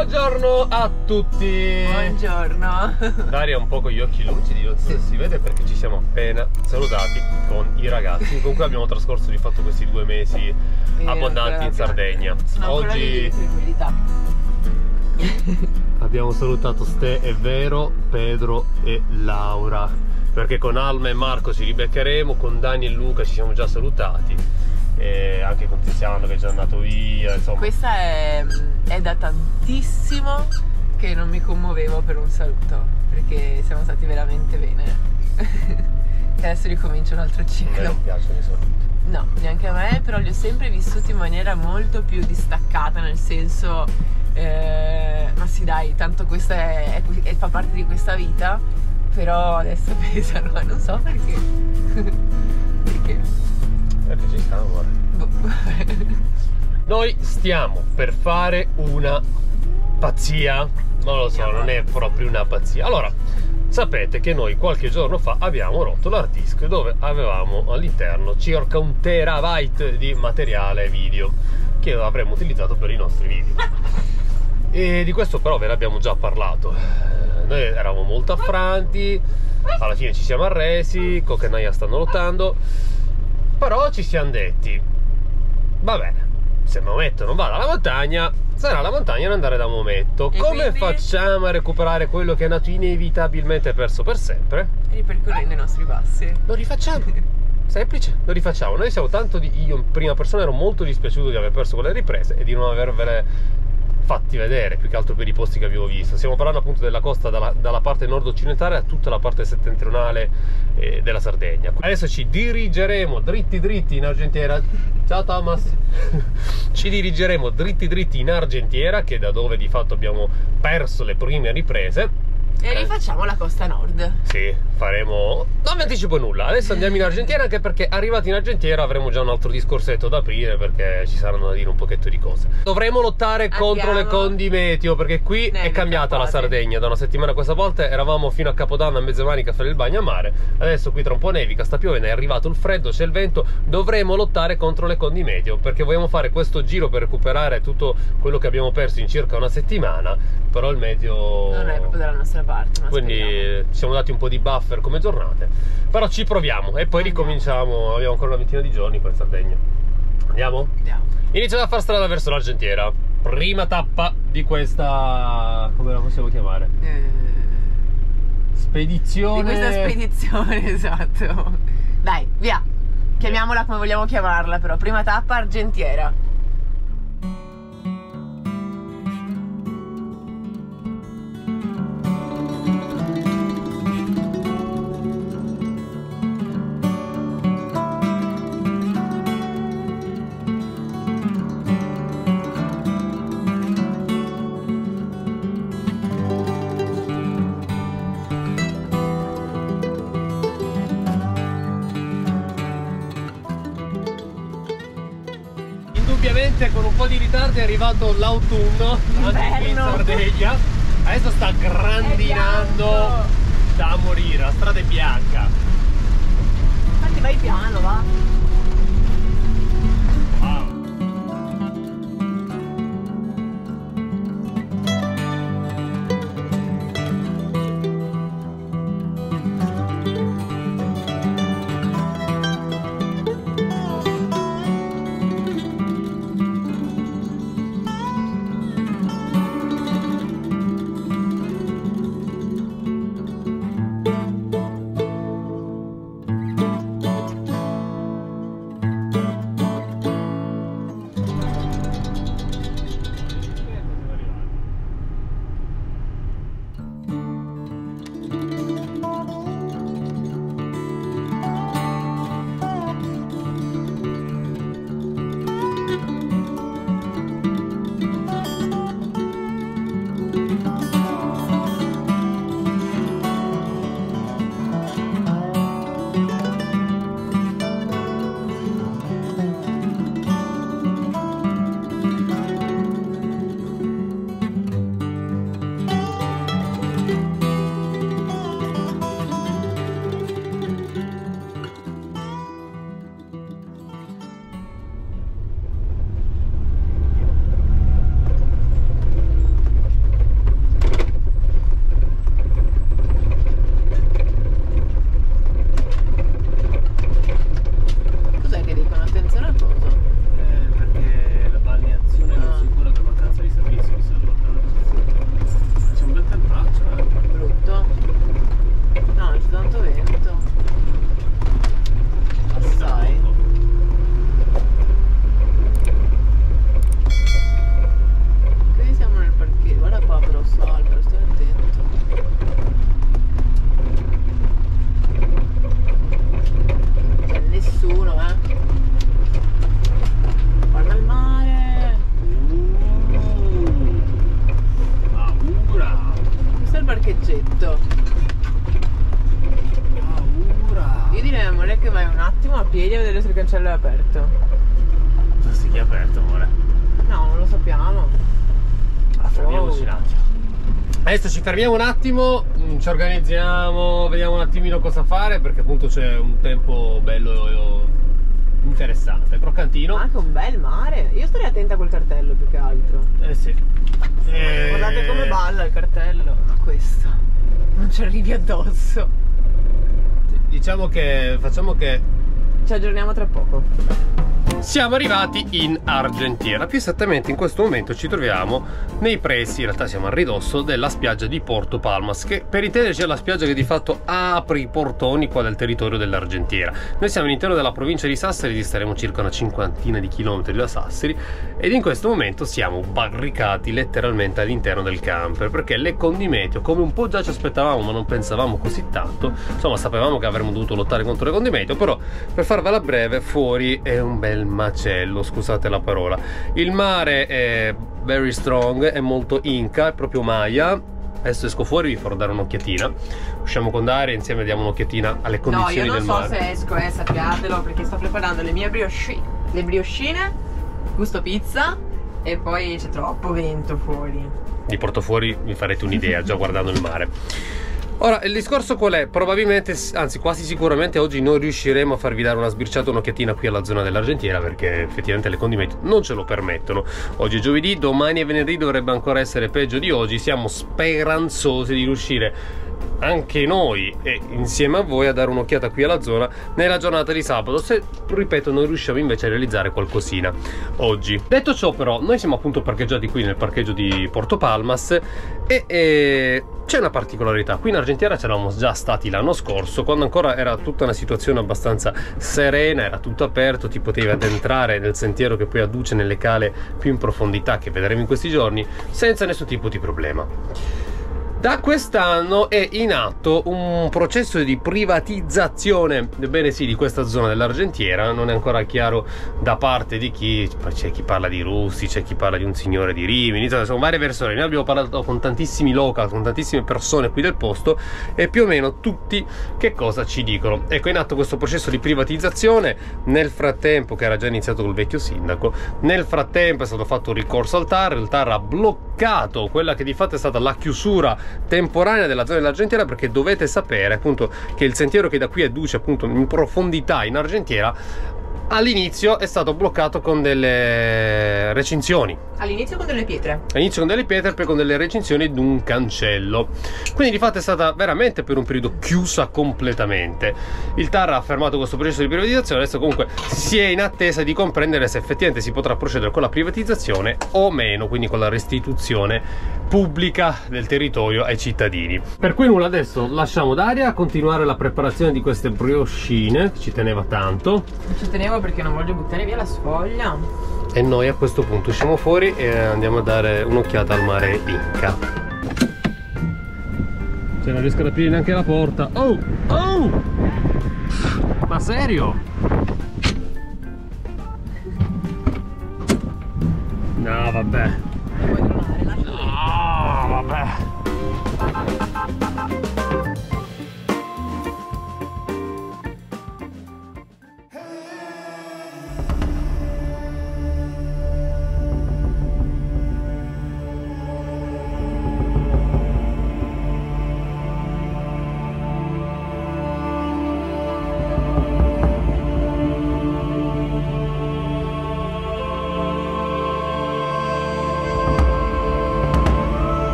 Buongiorno a tutti! Buongiorno! Daria ha un po' con gli occhi lucidi, non so se si vede perché ci siamo appena salutati con i ragazzi con cui abbiamo trascorso di fatto questi 2 mesi abbondanti in Sardegna. Oggi abbiamo salutato Ste e Vero, Pedro e Laura, perché con Alma e Marco ci ribeccheremo, con Dani e Luca ci siamo già salutati. E anche con Tiziano che è già andato via, insomma. Questa è da tantissimo che non mi commuovevo per un saluto, perché siamo stati veramente bene. E adesso ricomincio un altro ciclo. A me non piacciono i saluti. No, neanche a me, però li ho sempre vissuti in maniera molto più distaccata, nel senso ma sì dai, tanto questa fa parte di questa vita, però adesso pesano, non so perché. Perché ci sta, amore. Noi stiamo per fare una pazzia. Non lo so, non è proprio una pazzia. Allora, sapete che noi qualche giorno fa abbiamo rotto l'hard disk dove avevamo all'interno circa 1 terabyte di materiale video che avremmo utilizzato per i nostri video. E di questo però ve ne abbiamo già parlato. Noi eravamo molto affranti, alla fine ci siamo arresi, Coca e Naya stanno lottando. Però ci siamo detti, va bene, se Maometto non va dalla montagna, sarà la montagna ad andare da Maometto. Come facciamo a recuperare quello che è nato inevitabilmente perso per sempre? Ripercorrendo i nostri passi. Lo rifacciamo. Semplice, lo rifacciamo. Noi siamo tanto io in prima persona ero molto dispiaciuto di aver perso quelle riprese e di non avervele fatti vedere, più che altro per i posti che avevo visto. Stiamo parlando appunto della costa dalla parte nord-occidentale a tutta la parte settentrionale della Sardegna. Adesso ci dirigeremo dritti in Argentiera. Ciao Thomas. Ci dirigeremo dritti in Argentiera, che è da dove di fatto abbiamo perso le prime riprese. E rifacciamo la costa nord. Sì, faremo... Non vi anticipo nulla. Adesso andiamo in Argentiera, anche perché arrivati in Argentiera avremo già un altro discorsetto da aprire, perché ci saranno da dire un pochetto di cose. Dovremo lottare contro le condi meteo, perché qui è cambiata la Sardegna. Da una settimana a questa volta eravamo fino a Capodanno a mezze maniche a fare il bagno a mare. Adesso qui tra un po' nevica, sta piovendo, è arrivato il freddo, c'è il vento. Dovremo lottare contro le condi meteo, perché vogliamo fare questo giro per recuperare tutto quello che abbiamo perso in circa una settimana. Però il meteo non è proprio dalla nostra parte, ma quindi speriamo. ci siamo dati un po' di buffer come giornate, però ci proviamo e poi ricominciamo. Abbiamo ancora una ventina di giorni qua in Sardegna. Andiamo? Andiamo. Iniziamo a fare strada verso l'Argentiera. Prima tappa di questa, come la possiamo chiamare? Spedizione. Di questa spedizione, esatto. Dai, via. Chiamiamola come vogliamo chiamarla, però prima tappa Argentiera. Indubbiamente con un po' di ritardo è arrivato l'autunno anche qui in Sardegna. Adesso sta grandinando da morire, la strada è bianca. Infatti vai piano, va. Wow. attimo a piedi a vedere se il cancello è aperto. Sì, che è aperto, amore. No, non lo sappiamo. Fermiamoci un attimo. Adesso ci fermiamo un attimo, ci organizziamo, vediamo un attimino cosa fare, perché appunto c'è un tempo bello interessante, croccantino. Anche un bel mare. Io starei attenta col cartello più che altro. Sì. Guardate come balla il cartello. Questo. Non ci arrivi addosso. Diciamo che facciamo che Ci aggiorniamo tra poco. siamo arrivati in Argentiera, più esattamente in questo momento ci troviamo nei pressi, in realtà siamo a ridosso della spiaggia di Porto Palmas, che per intenderci è la spiaggia che di fatto apre i portoni qua del territorio dell'Argentiera. Noi siamo all'interno della provincia di Sassari, distaremo circa una cinquantina di chilometri da Sassari, ed in questo momento siamo barricati letteralmente all'interno del camper, perché le condimeteo, come un po' già ci aspettavamo ma non pensavamo così tanto, insomma sapevamo che avremmo dovuto lottare contro le condimeteo, però per farvela breve, fuori è un bel macello, scusate la parola. Il mare è very strong, è molto inca, è proprio Maya. Adesso esco fuori, vi farò dare un'occhiatina. Usciamo con Daria, insieme diamo un'occhiatina alle condizioni del mare. No, io non so se esco, sappiatelo, perché sto preparando le mie le brioscine, gusto pizza, e poi c'è troppo vento fuori. Vi porto fuori, vi farete un'idea già guardando il mare. Ora, il discorso qual è? Probabilmente, anzi quasi sicuramente oggi non riusciremo a farvi dare una sbirciata, un'occhiatina qui alla zona dell'Argentiera, perché effettivamente le condimeteo non ce lo permettono. Oggi è giovedì, domani e venerdì dovrebbe ancora essere peggio di oggi. Siamo speranzosi di riuscire anche noi e insieme a voi a dare un'occhiata qui alla zona nella giornata di sabato, se, ripeto, non riusciamo invece a realizzare qualcosina oggi. Detto ciò, però, noi siamo appunto parcheggiati qui nel parcheggio di Porto Palmas e c'è una particolarità. Qui in Argentiera c'eravamo già stati l'anno scorso, quando ancora era tutta una situazione abbastanza serena, era tutto aperto, ti potevi addentrare nel sentiero che poi adduce nelle cale più in profondità, che vedremo in questi giorni, senza nessun tipo di problema. Da quest'anno è in atto un processo di privatizzazione, ebbene sì, di questa zona dell'Argentiera. Non è ancora chiaro da parte di chi, c'è chi parla di russi, c'è chi parla di un signore di Rimini, sono varie versioni. Noi abbiamo parlato con tantissimi local, con tantissime persone qui del posto, e più o meno tutti che cosa ci dicono. Ecco, è in atto questo processo di privatizzazione. Nel frattempo, che era già iniziato col vecchio sindaco, nel frattempo è stato fatto un ricorso al TAR. Il TAR ha bloccato quella che di fatto è stata la chiusura temporanea della zona dell'Argentiera, perché dovete sapere appunto che il sentiero che da qui adduce appunto in profondità in Argentiera all'inizio è stato bloccato con delle recinzioni. All'inizio con delle pietre. All'inizio con delle pietre, poi con delle recinzioni di un cancello. Quindi di fatto è stata veramente per un periodo chiusa completamente. Il TAR ha fermato questo processo di privatizzazione. Adesso comunque si è in attesa di comprendere se effettivamente si potrà procedere con la privatizzazione o meno, quindi con la restituzione pubblica del territorio ai cittadini. Per cui nulla, adesso lasciamo Daria a continuare la preparazione di queste brioscine, che ci teneva tanto. Ci tenevo perché non voglio buttare via la sfoglia. E noi a questo punto usciamo fuori e andiamo a dare un'occhiata al mare Inca. Se non riesco ad aprire neanche la porta. Oh! Oh! Ma serio? No, vabbè. Vuoi trovare? Lascia. No, vabbè.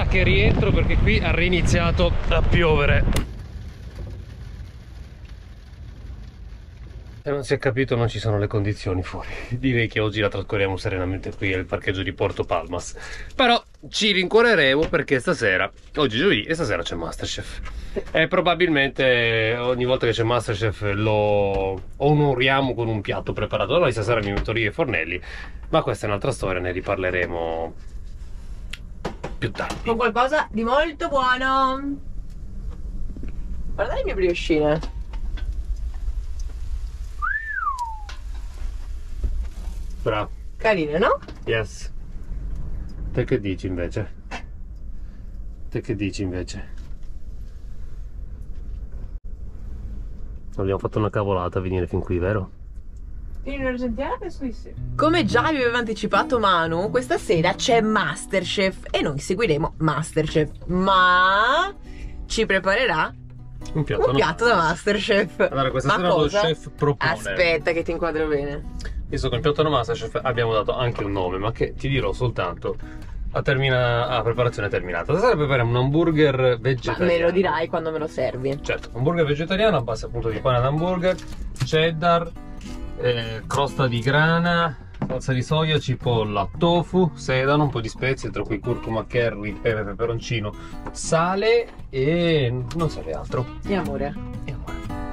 che rientro perché qui ha riniziato a piovere. Se non si è capito, non ci sono le condizioni fuori. Direi che oggi la trascorriamo serenamente qui al parcheggio di Porto Palmas. Però ci rincuoreremo perché stasera, oggi è giovedì e stasera c'è Masterchef. E probabilmente ogni volta che c'è Masterchef lo onoriamo con un piatto preparato da noi. Stasera mi metto lì ai fornelli, ma questa è un'altra storia, ne riparleremo più tardi. Con qualcosa di molto buono. Guarda le mie briochine. Bravo. Carine, no? Yes. Te che dici invece? Te che dici invece? Abbiamo fatto una cavolata a venire fin qui, vero? In Argentina penso di sì. Come già vi aveva anticipato Manu, questa sera c'è Masterchef e noi seguiremo Masterchef, ma ci preparerà un piatto da Masterchef. Allora, questa sera lo chef propone. Aspetta che ti inquadro bene. Visto che il piatto da Masterchef abbiamo dato anche un nome, ma che ti dirò soltanto a preparazione terminata. Stasera prepariamo un hamburger vegetariano. Ma me lo dirai quando me lo servi. Certo, hamburger vegetariano a base appunto di pane d'hamburger, cheddar, crosta di grana, salsa di soia, cipolla, tofu, sedano, un po' di spezie, tra cui curcuma, curry, pepe, peperoncino, sale e non serve altro. E amore. E amore.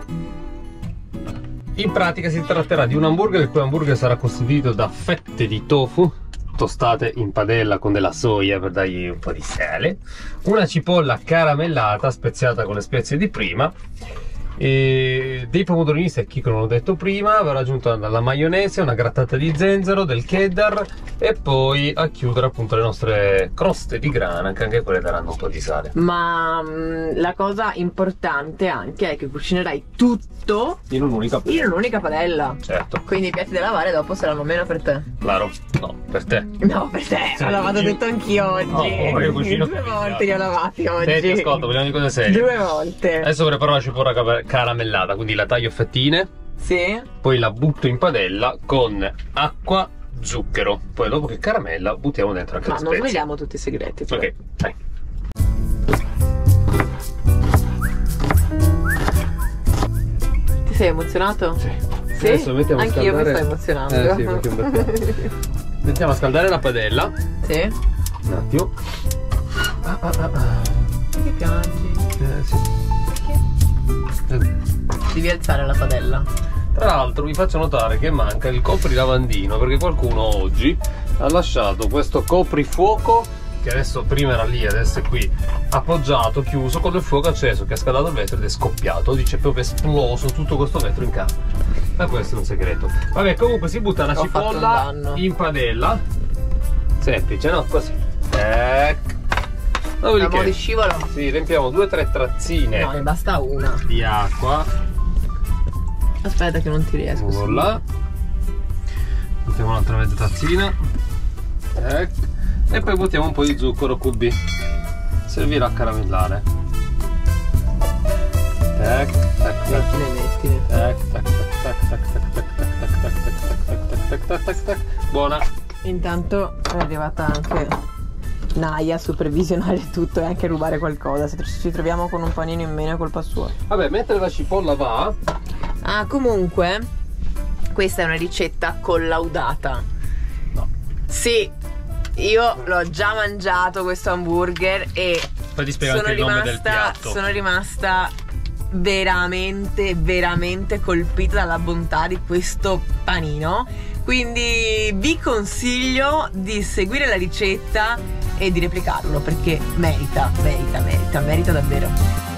In pratica si tratterà di un hamburger, il cui hamburger sarà costituito da fette di tofu tostate in padella con della soia per dargli un po' di sale, una cipolla caramellata speziata con le spezie di prima, e dei pomodorini secchi che non ho detto prima, verrà aggiunta la maionese, una grattata di zenzero, del cheddar e poi a chiudere appunto le nostre croste di grana, che anche quelle daranno un po' di sale. Ma la cosa importante anche è che cucinerai tutto in un'unica padella. Certo. Quindi i piatti da lavare dopo saranno meno per te. Claro. No, per te. No, per te. Ho lavato tutto anch'io oggi. No, io cucino. 2 volte li ho lavati oggi. Senti, ascolta, vogliamo di cose serie. 2 volte. Adesso preparo la cipolla caramellata, quindi la taglio a fettine. Sì. Poi la butto in padella con acqua, zucchero. Poi dopo che caramella buttiamo dentro anche le spezie. Ma non sveliamo tutti i segreti. Cioè. Ok, dai. Ti sei emozionato? Sì. Sì? Adesso mettiamo a Anch'io mi scaldare. sto emozionando. Sì, perché è un bel po'. Mettiamo a scaldare la padella. Sì. Un attimo. Perché piangi? Sì. Devi alzare la padella. Tra l'altro vi faccio notare che manca il coprilavandino, perché qualcuno oggi ha lasciato questo coprifuoco, che adesso prima era lì, adesso è qui appoggiato, chiuso, con il fuoco acceso, che ha scaldato il vetro ed è scoppiato. Dice proprio esploso tutto questo vetro in casa. Ma questo è un segreto. Vabbè, comunque si butta la cipolla in padella. Semplice, no? Così. Ecco. Siamo di scivolo. Sì, riempiamo 2 o 3 tazzine. No, ne basta una. Di acqua. Aspetta che non ti riesco. Voilà. Mettiamo un'altra mezza tazzina. Ecco. E poi buttiamo un po' di zucchero QB. Servirà a caramellare. Tac, tac, tac. Mettine. Tac, tac, tac, tac, tac, tac, tac, tac, tac, tac, tac, tac, tac, tac. Buona. Intanto è arrivata anche Naya a supervisionare tutto e anche rubare qualcosa. Se ci troviamo con un panino in meno è colpa sua. Vabbè, mentre la cipolla va. Ah, comunque questa è una ricetta collaudata. No. Sì, io l'ho già mangiato questo hamburger e Poi ti spiego anche il nome del piatto. sono rimasta veramente colpita dalla bontà di questo panino. Quindi vi consiglio di seguire la ricetta e di replicarlo, perché merita davvero.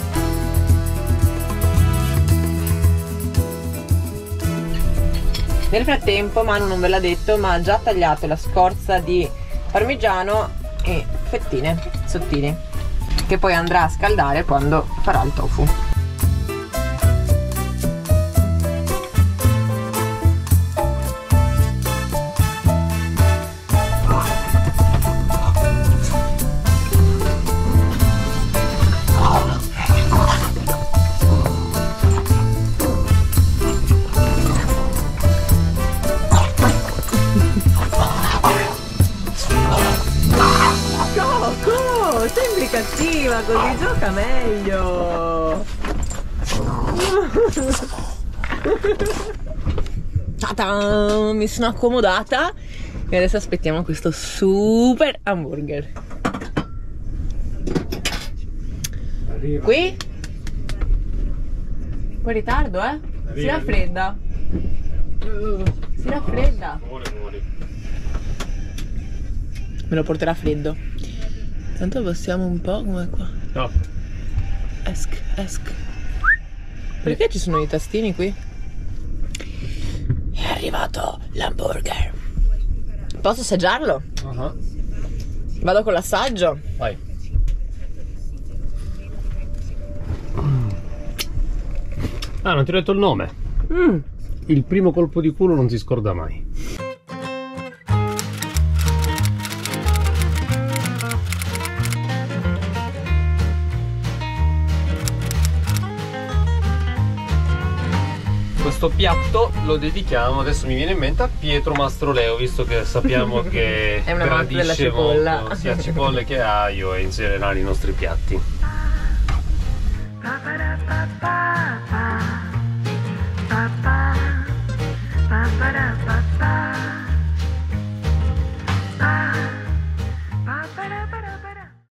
Nel frattempo Manu non ve l'ha detto, ma ha già tagliato la scorza di parmigiano e fettine sottili, che poi andrà a scaldare quando farà il tofu. Sei meglio. Ta-ta! Mi sono accomodata e adesso aspettiamo questo super hamburger. Qui? Un po' in ritardo, eh? Si raffredda. Si raffredda. Me lo porterà freddo. Tanto passiamo un po' come qua. No. Esc. Perché ci sono i tastini qui? È arrivato l'hamburger. Posso assaggiarlo? Vado con l'assaggio. Vai. Ah, non ti ho detto il nome. Il primo colpo di culo non si scorda mai. Questo piatto lo dedichiamo, adesso mi viene in mente, a Pietro Mastroleo, visto che sappiamo che è un amante della gradisce cipolla, molto sia cipolle che aglio e in generale i nostri piatti. Ba ba